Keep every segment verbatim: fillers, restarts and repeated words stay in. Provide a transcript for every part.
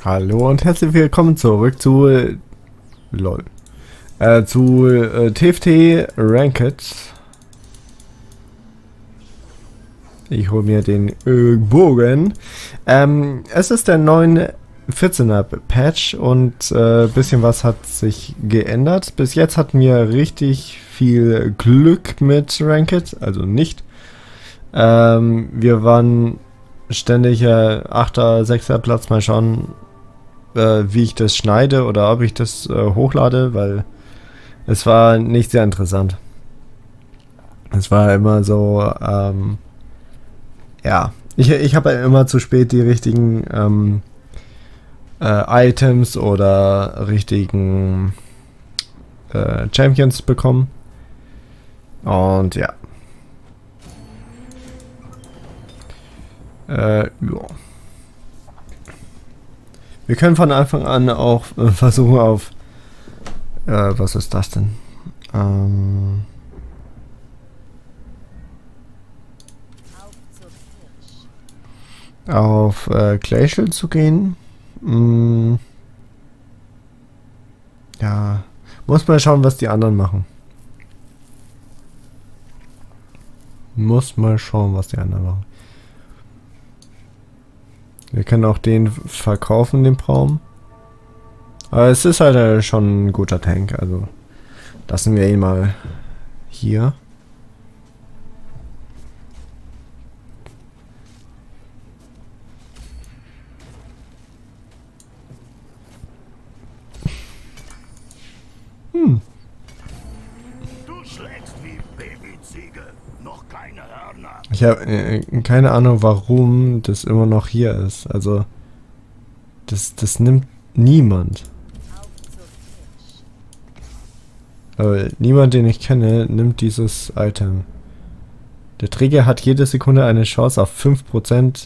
Hallo und herzlich willkommen zurück zu äh, lol äh, zu äh, T F T Ranked. Ich hole mir den äh, Bogen. Ähm, es ist der neun vierzehner Patch und äh, bisschen was hat sich geändert. Bis jetzt hatten wir richtig viel Glück mit Ranked, also nicht. Ähm, wir waren ständig äh, achter, sechster Platz, mal schauen, äh, wie ich das schneide oder ob ich das äh, hochlade, weil es war nicht sehr interessant. Es war immer so, ähm, ja, ich, ich habe immer zu spät die richtigen ähm, äh, Items oder richtigen äh, Champions bekommen. Und ja. Äh, ja. Wir können von Anfang an auch äh, versuchen auf äh, was ist das denn? Ähm, auf äh, Glacial zu gehen. Mm, ja, muss mal schauen, was die anderen machen. Muss mal schauen, was die anderen machen. Wir können auch den verkaufen, den Braum. Aber es ist halt äh, schon ein guter Tank, also lassen wir ihn mal hier. Hm. Du schlägst wie Babyziege, noch keine Hörner. Ich habe äh, keine Ahnung, warum das immer noch hier ist. Also das, das nimmt niemand. Aber niemand, den ich kenne, nimmt dieses Item. Der Träger hat jede Sekunde eine Chance auf fünf Prozent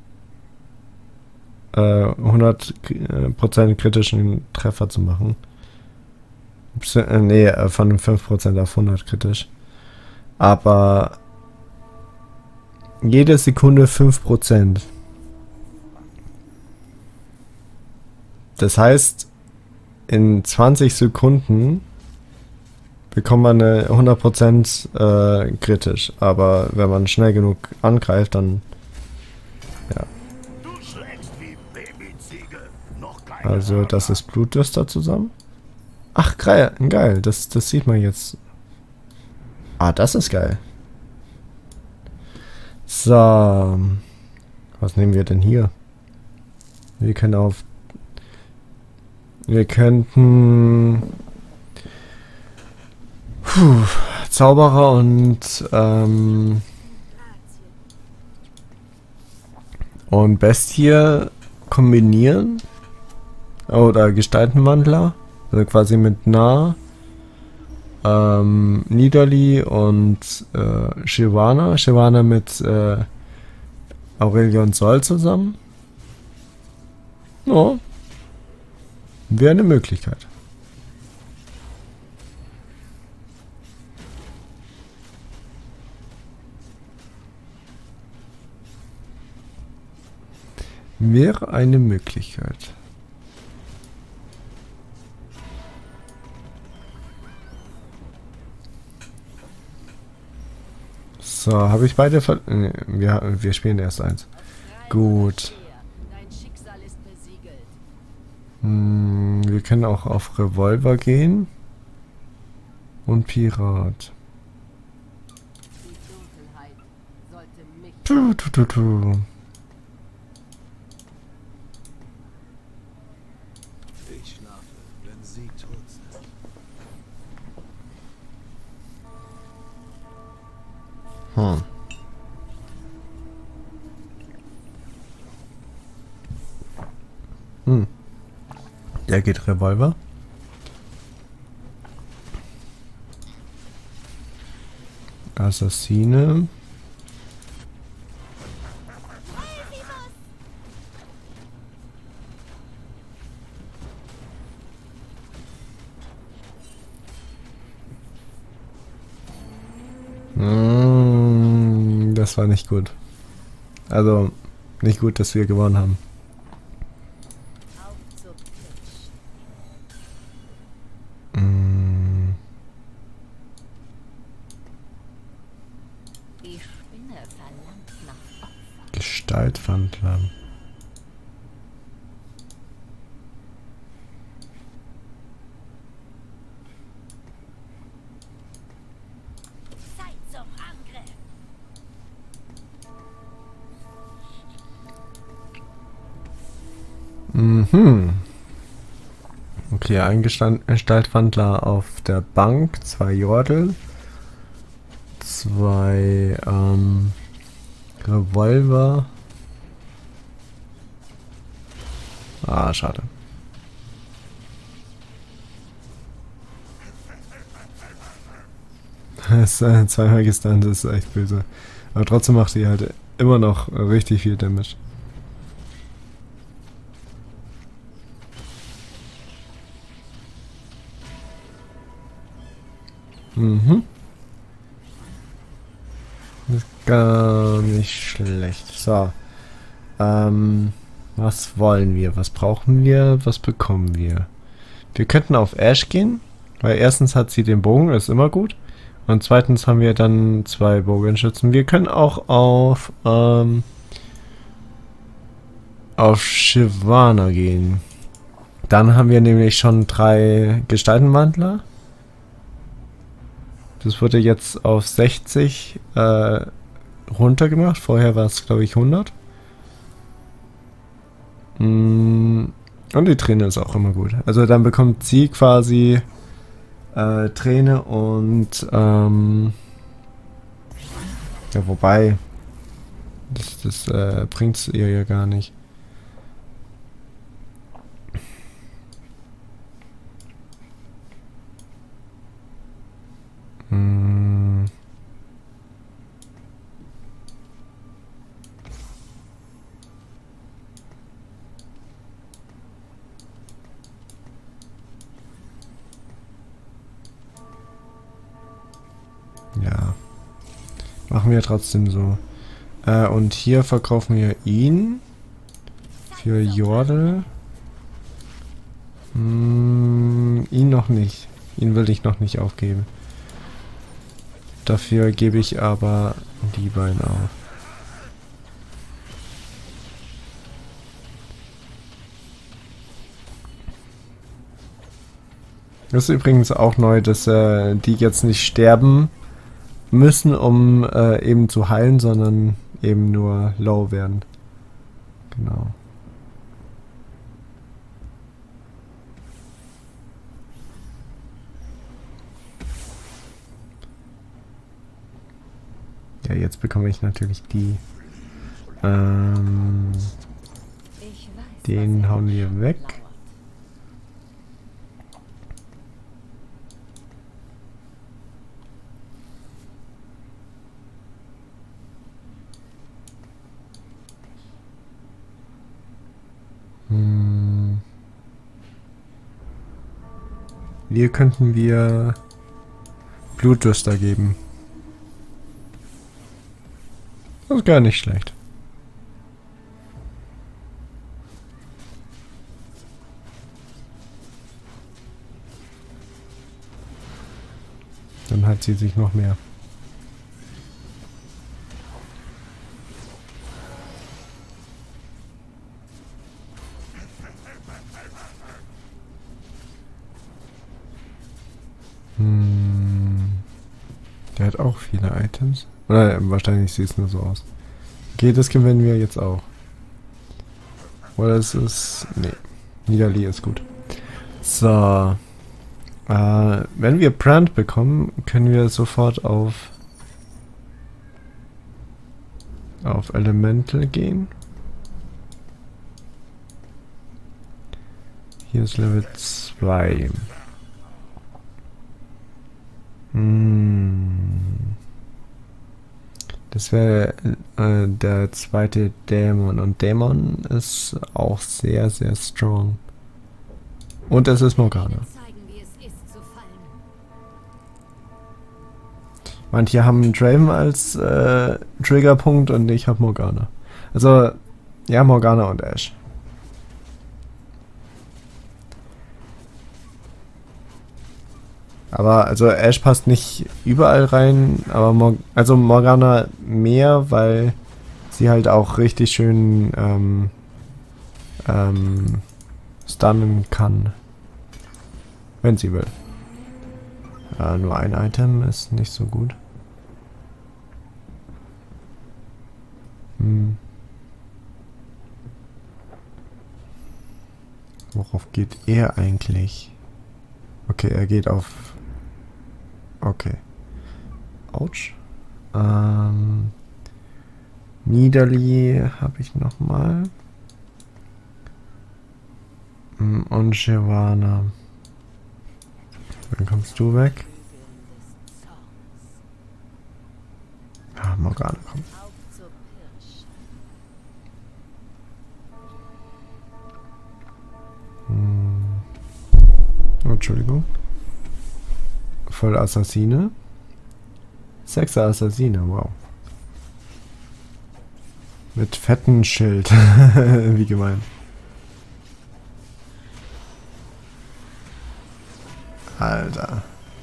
äh, hundert Prozent kritischen Treffer zu machen. Äh, nee, von fünf Prozent auf hundert kritisch. Aber jede Sekunde fünf Prozent. Das heißt, in zwanzig Sekunden bekommt man eine hundert Prozent äh, kritisch. Aber wenn man schnell genug angreift, dann ja. Du schlägst wie Babyziege, noch keine Also Hörner. das ist Blutdüster zusammen. Ach, geil, geil. Das, das sieht man jetzt. Ah, das ist geil. So. Was nehmen wir denn hier? Wir können auf... Wir könnten... Puh, Zauberer und... Ähm, und Bestie kombinieren. Oder Gestaltenwandler. Also quasi mit Nah, ähm, Nidalee und äh, Shyvana. Shyvana mit äh, Aurelion Sol zusammen. Ja. Wäre eine Möglichkeit. Wäre eine Möglichkeit. So, habe ich beide ver... Nee, wir, wir spielen erst eins. Gut. Hm, wir können auch auf Revolver gehen. Und Pirat. Tu, tu, tu, tu. Ich schlafe, wenn sie tot sind. Hm. Hm. Der geht Revolver. Assassine. Mm, das war nicht gut. Also, nicht gut, dass wir gewonnen haben. Gestaltwandler. Zeit zum Angriff. Mhm. Okay, ein Gestand- Gestaltwandler auf der Bank, zwei Jordel, zwei ähm, Revolver. Ah, schade. Das, äh, zweimal gestunt ist echt böse. Aber trotzdem macht die halt immer noch richtig viel Damage. Mhm. Das ist gar nicht schlecht. So. Ähm, was wollen wir? Was brauchen wir? Was bekommen wir? Wir könnten auf Ash gehen, weil erstens hat sie den Bogen, ist immer gut. Und zweitens haben wir dann zwei Bogenschützen. Wir können auch auf, ähm, auf Shyvana gehen. Dann haben wir nämlich schon drei Gestaltenwandler. Das wurde jetzt auf sechzig äh, runtergemacht. Vorher war es, glaube ich, hundert. Mm, und die Träne ist auch immer gut. Also dann bekommt sie quasi äh, Träne und ähm, ja, wobei das, das äh, bringt es ihr ja gar nicht. Mm. Ja. Machen wir trotzdem so. Äh, und hier verkaufen wir ihn. Für Jordel. Hm, ihn noch nicht. Ihn will ich noch nicht aufgeben. Dafür gebe ich aber die beiden auf. Das ist übrigens auch neu, dass äh, die jetzt nicht sterben müssen, um äh, eben zu heilen, sondern eben nur low werden. Genau. Ja, jetzt bekomme ich natürlich die. Ähm, Ich weiß, den was hauen wir weg. lauert. Hm. Hier könnten wir Blutdurster geben. Das ist gar nicht schlecht. Dann hat sie sich noch mehr. Hm. Der hat auch viele Items. Oder äh, wahrscheinlich sieht es nur so aus. Okay, das gewinnen wir jetzt auch. Oder es ist... Nee. Nidalee ist gut. So. Äh, wenn wir Brand bekommen, können wir sofort auf... auf Elemental gehen. Hier ist Level zwei. Hm. Das wäre äh, der zweite Dämon. Und Dämon ist auch sehr, sehr strong. Und es ist Morgana. Zeigen, wie es ist zu fallen. Manche haben Draven als äh, Triggerpunkt und ich habe Morgana. Also, ja, Morgana und Ashe. Aber also Ashe passt nicht überall rein, aber Mor also Morgana mehr, weil sie halt auch richtig schön ähm, ähm, stunnen kann. Wenn sie will. Äh, nur ein Item ist nicht so gut. Hm. Worauf geht er eigentlich? Okay, er geht auf... Okay. Autsch. Ähm... Nidalee habe ich nochmal. Und Shyvana. Dann kommst du weg. Ah, Morgana, komm. Hm. Oh, Entschuldigung. Voll Assassine. Sechser Assassine, wow. Mit fetten Schild. Wie gemein. Alter.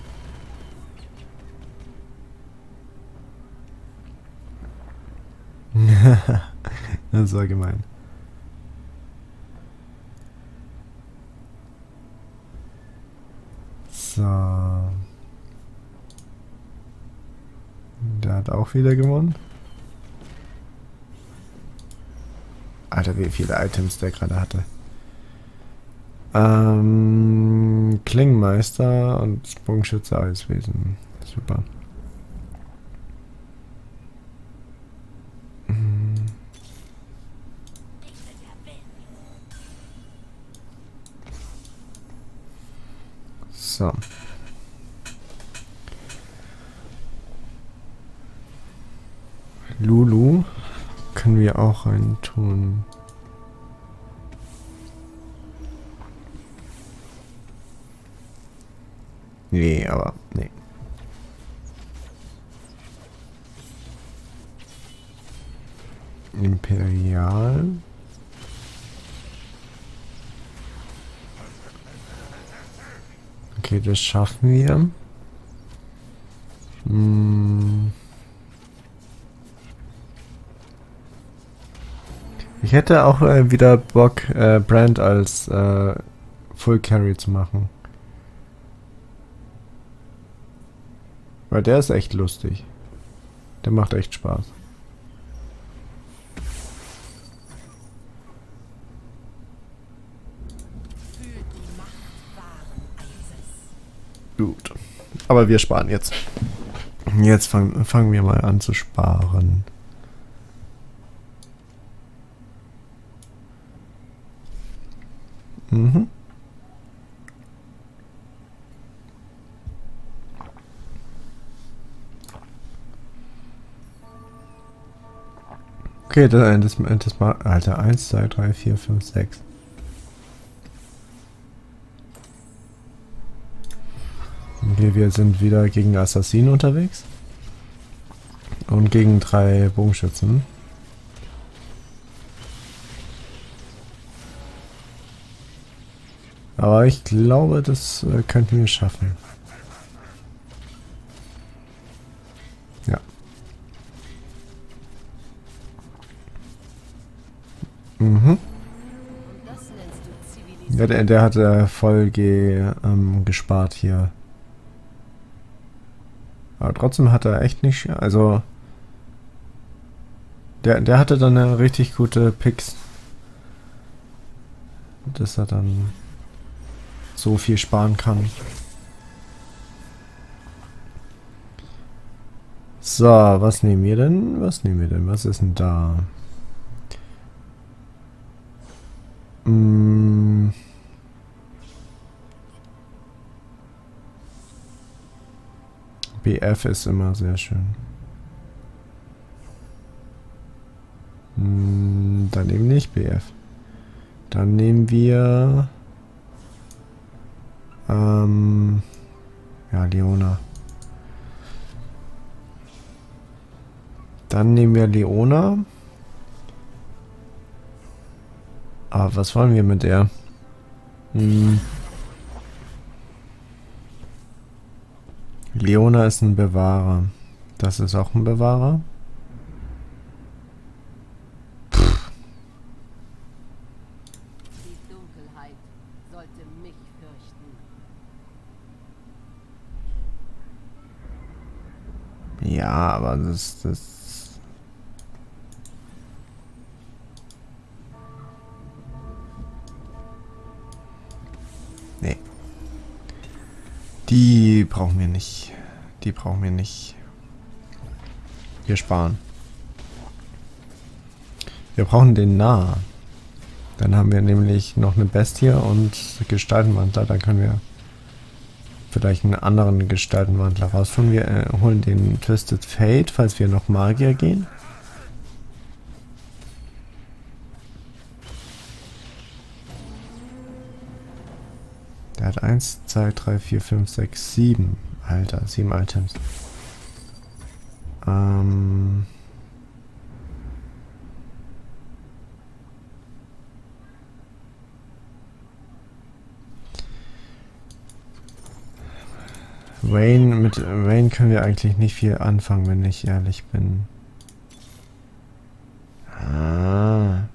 Das war gemein. So. Der hat auch wieder gewonnen. Alter, wie viele Items der gerade hatte. Ähm, Klingenmeister und Sprungschütze Eiswesen. Super. Mhm. So. Lulu können wir auch rein tun. Nee, aber nee. Imperial. Okay, das schaffen wir. Hm. Ich hätte auch äh, wieder Bock, äh, Brand als äh, Full Carry zu machen. Weil der ist echt lustig. Der macht echt Spaß. Gut. Aber wir sparen jetzt. Jetzt fang, fangen wir mal an zu sparen. Mhm. Okay, das, das, das mal. Alter, eins, zwei, drei, vier, fünf, sechs. Okay, wir sind wieder gegen Assassinen unterwegs. Und gegen drei Bogenschützen. Aber ich glaube, das äh, könnten wir schaffen. Ja. Mhm. Ja, der, der hat äh, voll ge, ähm, gespart hier. Aber trotzdem hat er echt nicht... Also... Der, der hatte dann eine richtig gute Picks. Dass er dann so viel sparen kann. So, was nehmen wir denn? Was nehmen wir denn? Was ist denn da? Mm. B F ist immer sehr schön. Mm, dann eben nicht B F. Dann nehmen wir ähm, ja, Leona. Dann nehmen wir Leona. Aber was wollen wir mit der? Hm. Leona ist ein Bewahrer. Das ist auch ein Bewahrer. Die Dunkelheit sollte mich fürchten. Ja, aber das, das... Nee. Die brauchen wir nicht. Die brauchen wir nicht. Wir sparen. Wir brauchen den Nah. Dann haben wir nämlich noch eine Bestie und Gestaltenwandler. Dann können wir vielleicht einen anderen Gestaltenwandler rausholen. Wir äh, holen den Twisted Fate, falls wir noch Magier gehen. Der hat eins, zwei, drei, vier, fünf, sechs, sieben. Alter, sieben Items. Ähm... Wayne, mit Wayne können wir eigentlich nicht viel anfangen, wenn ich ehrlich bin. Ah.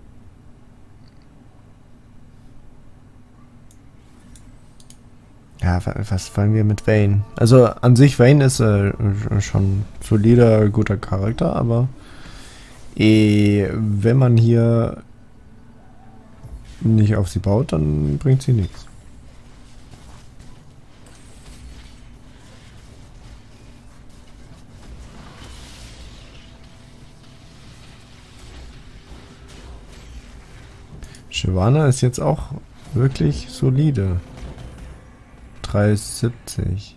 Ja, was wollen wir mit Wayne? Also an sich, Wayne ist äh, schon solider, guter Charakter, aber eh, wenn man hier nicht auf sie baut, dann bringt sie nichts. Shyvana ist jetzt auch wirklich solide. drei siebzig.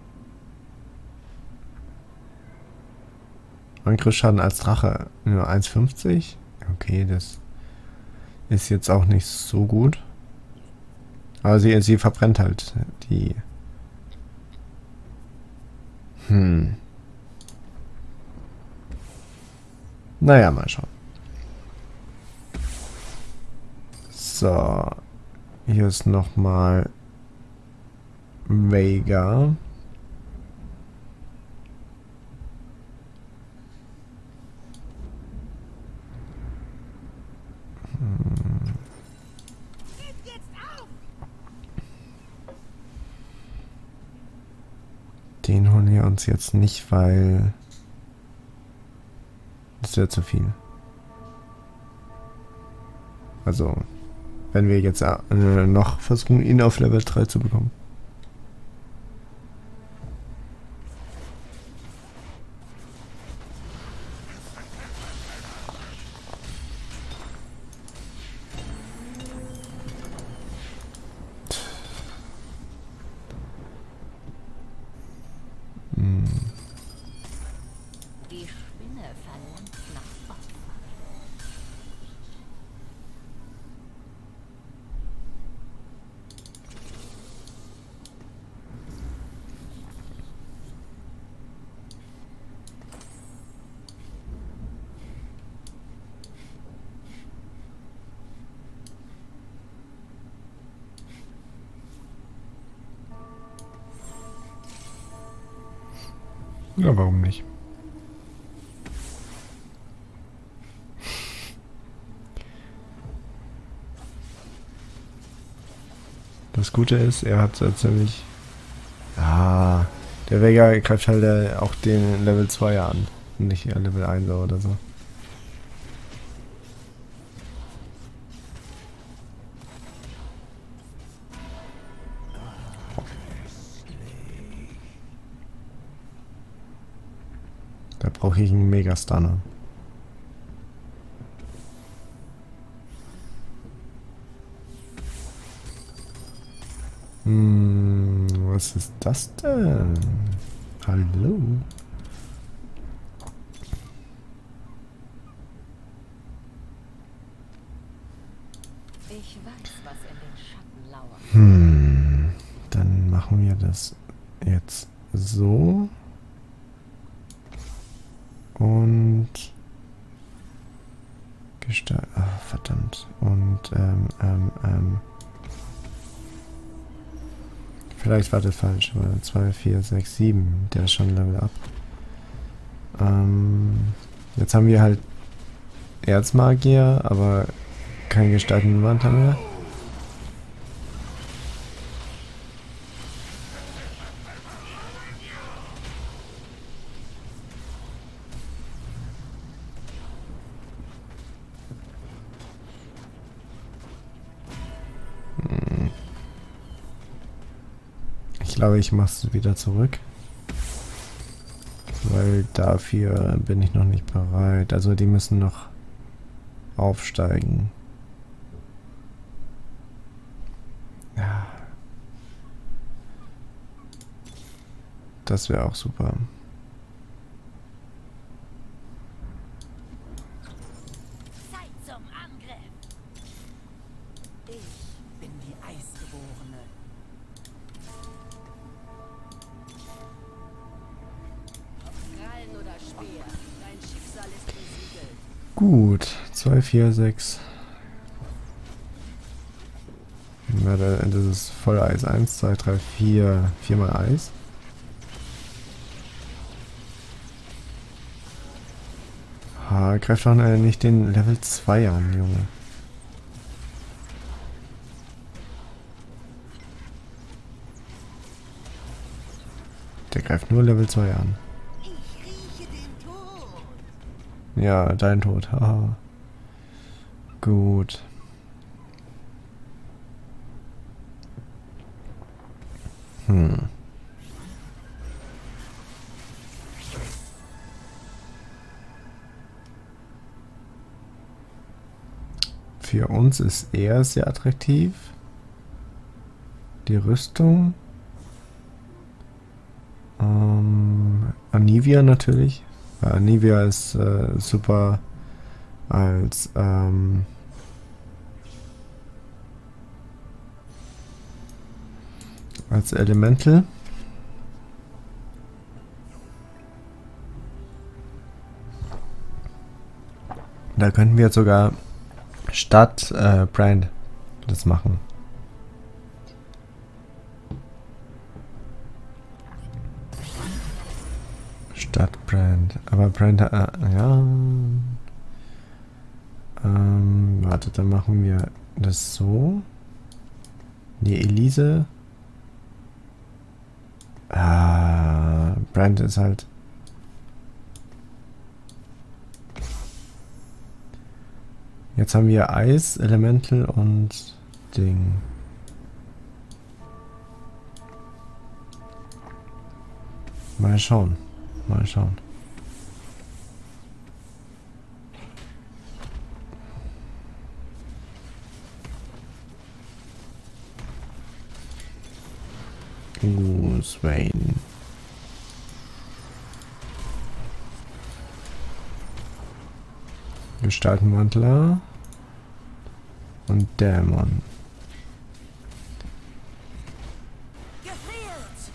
Angriffsschaden als Drache nur eins fünfzig. Okay, das ist jetzt auch nicht so gut. Aber sie, sie verbrennt halt die... Hm. Naja, mal schauen. So, hier ist nochmal Veigar. Hm. Den holen wir uns jetzt nicht, weil das wäre zu viel. Also... Wenn wir jetzt äh, noch versuchen, ihn auf Level drei zu bekommen. Hm. Die Spinne verlangt nach Opfer. Ja, warum nicht? Das Gute ist, er hat äh, ziemlich... Ah, der Veigar greift halt äh, auch den Level zwei an. Nicht eher Level eins oder so. Da brauche ich einen Mega-Stunner. Hm, was ist das denn? Hallo? Ich weiß, was in den Schatten lauert. Hm, dann machen wir das jetzt so. Und Gestalt. Ach, verdammt. Und ähm, ähm, ähm. vielleicht war das falsch, aber zwei, vier, sechs, sieben, der ist schon Level up. Ähm, jetzt haben wir halt Erzmagier, aber kein Gestaltenwandler mehr. Ich glaube, ich mache es wieder zurück. Weil dafür bin ich noch nicht bereit. Also die müssen noch aufsteigen. Ja. Das wäre auch super. Zeit zum Angriff. Ich bin die Eisgeborene. Krallen oder Speer, dein Schicksal ist besiegelt. Gut, zwei, vier, sechs. Na, das ist voll Eis. eins, zwei, drei, vier. Viermal Eis. Ha, greift doch nicht den Level zwei an, Junge. Der greift nur Level zwei an. Ich rieche den Tod. Ja, dein Tod. Haha. Gut. Hm. Für uns ist er sehr attraktiv. Die Rüstung. Ähm, Anivia natürlich. Weil Anivia ist äh, super als ähm, als Elemental. Da könnten wir jetzt sogar statt äh, Brand das machen. Statt Brand. Aber Brand, äh, ja. Ähm, warte, dann machen wir das so. Die Elise. Ah, Brand ist halt. Jetzt haben wir Eis, Elemental und Ding. Mal schauen. Mal schauen. Uh, Swain. Gestaltenwandler und Dämon. Gefehlt!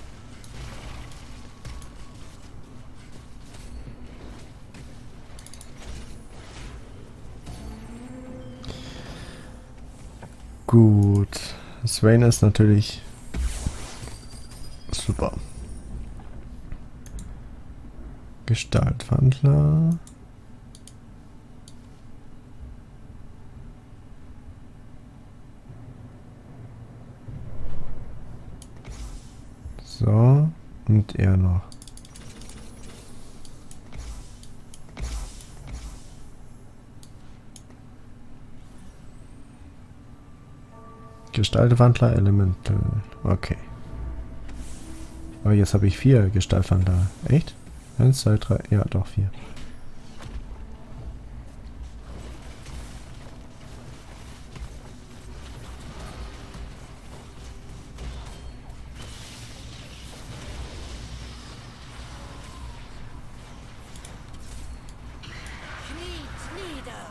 Gut. Swain ist natürlich super. Gestaltwandler. So, und er noch. Gestaltwandler, Elemental. Okay. Aber jetzt habe ich vier Gestaltwandler. Echt? Eins, zwei, drei. Ja, doch vier. Kniet nieder!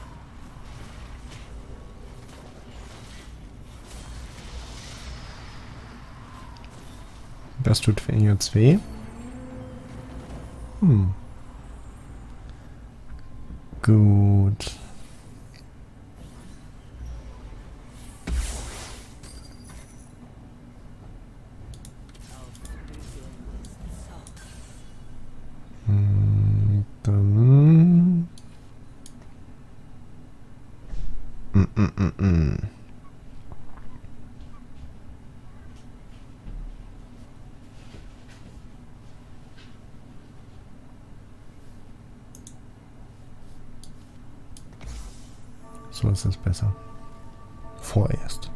Das tut für ihn jetzt weh. Hm. Gut. So ist es besser. Vorerst.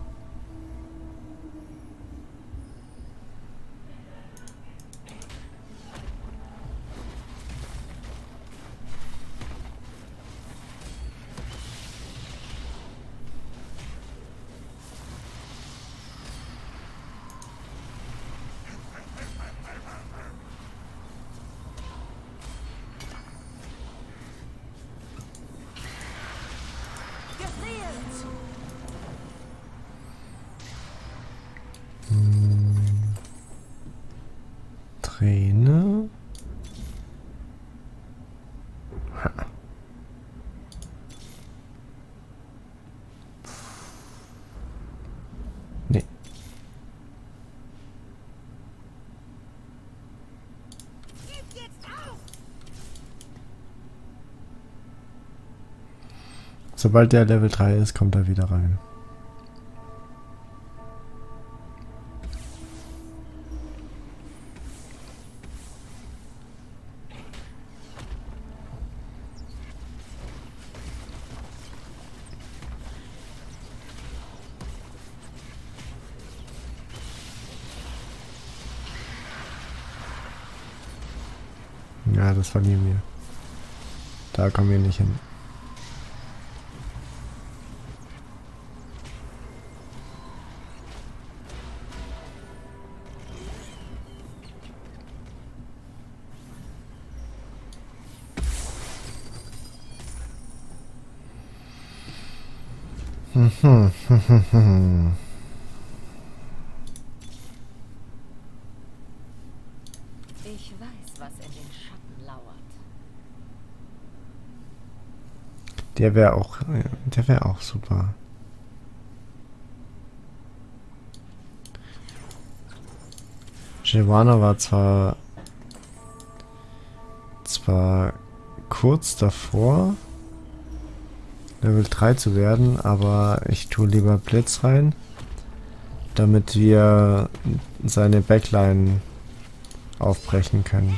Träne. Ha. Nee. Sobald der Level drei ist, kommt er wieder rein. Ja, das verlieren wir. Da kommen wir nicht hin. Hm, hm, hm, hm. Ich weiß, was in den Schatten lauert. Der wäre auch, der wäre auch super. Shyvana war zwar zwar kurz davor, Level drei zu werden, aber ich tue lieber Blitz rein, damit wir seine Backline aufbrechen können.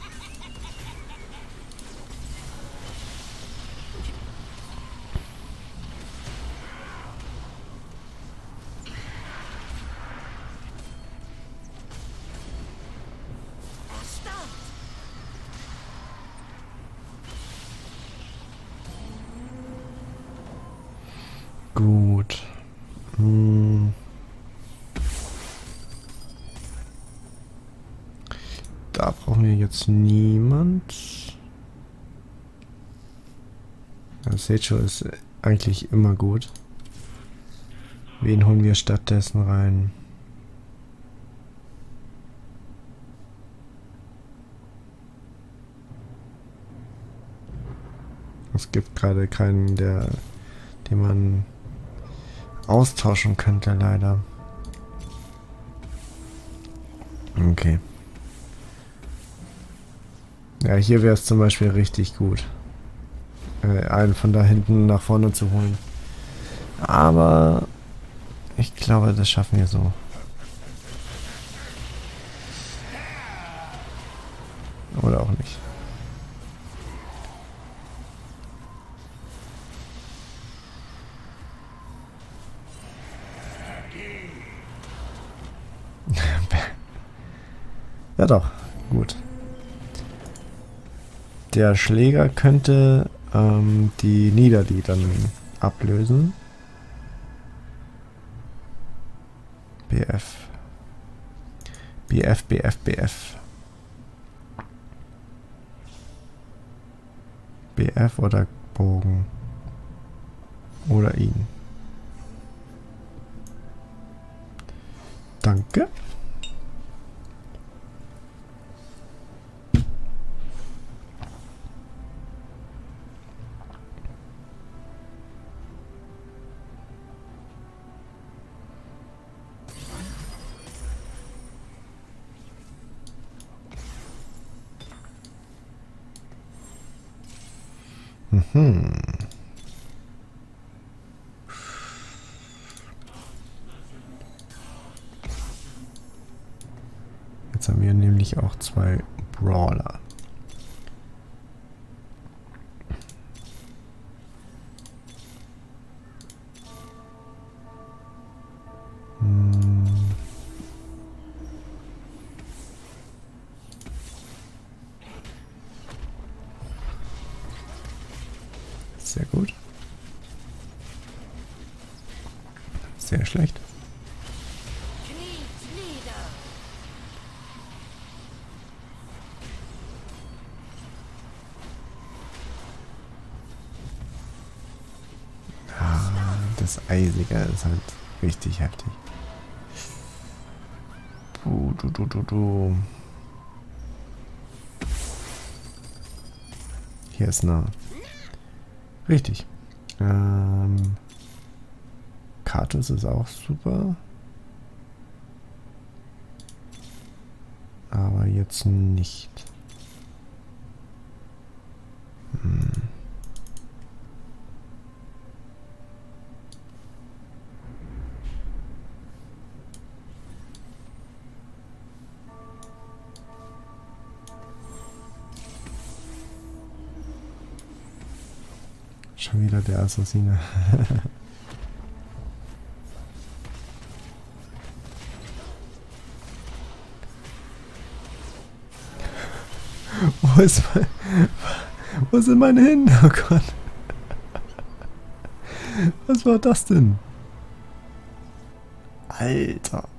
Gut. Hm. Da brauchen wir jetzt niemand. Ja, Seicho ist eigentlich immer gut. Wen holen wir stattdessen rein? Es gibt gerade keinen, der, den man austauschen könnte, leider. Okay. Ja, hier wäre es zum Beispiel richtig gut, äh, einen von da hinten nach vorne zu holen. Aber ich glaube, das schaffen wir so. Oder auch nicht. Ja doch, gut. Der Schläger könnte ähm, die Niederli dann ablösen. B F. B F, B F, B F. B F oder Bogen. Oder ihn. Danke. Mhm. Jetzt haben wir nämlich auch zwei Brawler. Sehr gut. Sehr schlecht. Kniet nieder. Ah, das Eisige ist halt richtig heftig. Du, du, du, du, du. Hier ist nah. Richtig. Ähm, Kartus ist auch super. Aber jetzt nicht. Hm. Schon wieder der Assassine. Wo ist mein, wo sind meine hin? Oh Gott. Was war das denn? Alter.